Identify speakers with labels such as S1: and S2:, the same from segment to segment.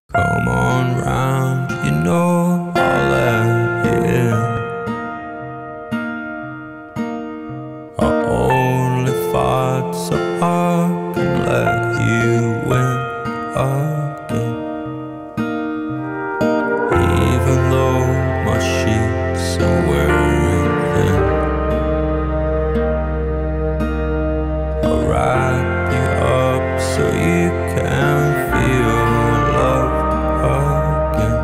S1: Come on round, you know I'll let you in. I only fought so I can let you win again. Even though my sheets are wearing thin, I'll wrap you up so you can feel love again.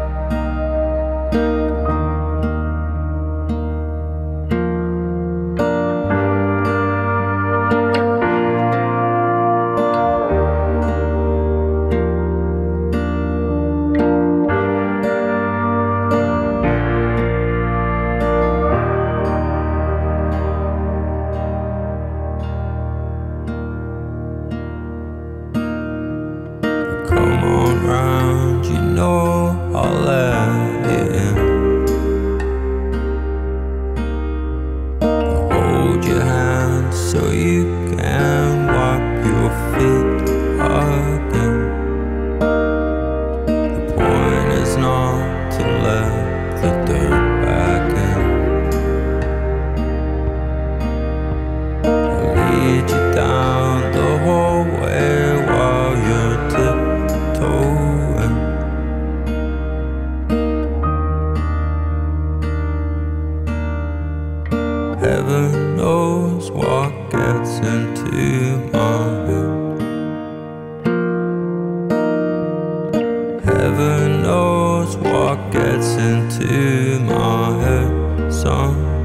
S1: Come on round, you know I'll let you in. I'll hold your hand so you can wipe your feet again. The point is not to let the dirt back in. I'll lead you down the hallway while you're tiptoeing. Heaven knows what gets into my head. Heaven knows what gets into my head, son.